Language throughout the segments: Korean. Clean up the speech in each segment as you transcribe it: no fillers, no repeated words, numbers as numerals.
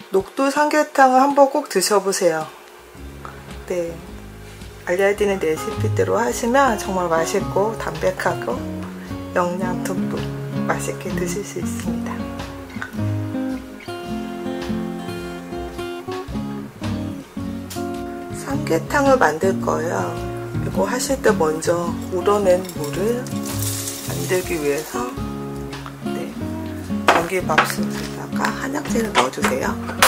녹두 삼계탕을 한번 꼭 드셔보세요. 네, 알려드리는 레시피대로 하시면 정말 맛있고 담백하고 영양 듬뿍 맛있게 드실 수 있습니다. 삼계탕을 만들 거예요. 이거 하실 때 먼저 우러낸 물을 만들기 위해서 전기밥솥에다가 한약재를 넣어주세요.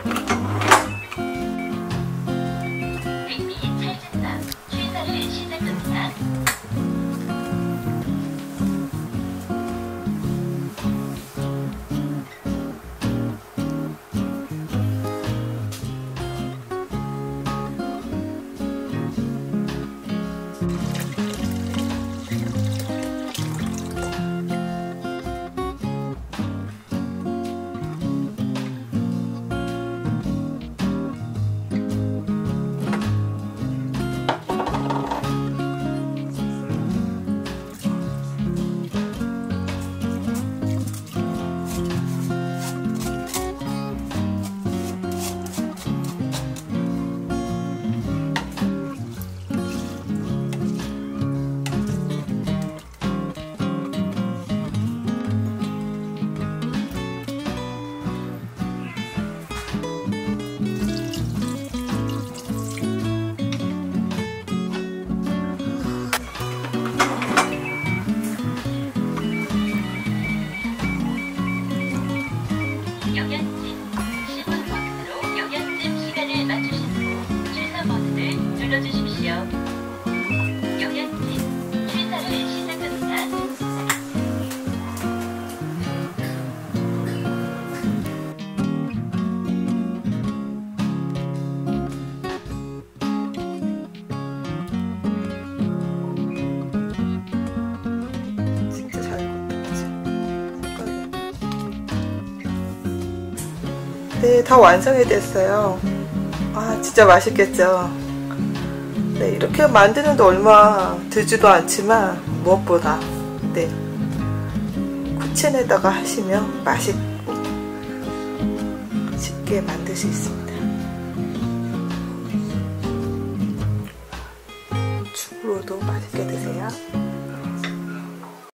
영양찜 10분 버튼으로 영양찜 시간을 맞추신 후 출사 버튼을 눌러주십시오. 영양찜 출사를 시작합니다. 진짜 잘 익었지? 네, 다 완성이 됐어요. 아, 진짜 맛있겠죠? 네, 이렇게 만드는데 얼마 들지도 않지만 무엇보다 쿠첸에다가 하시면 맛있고 쉽게 만들 수 있습니다.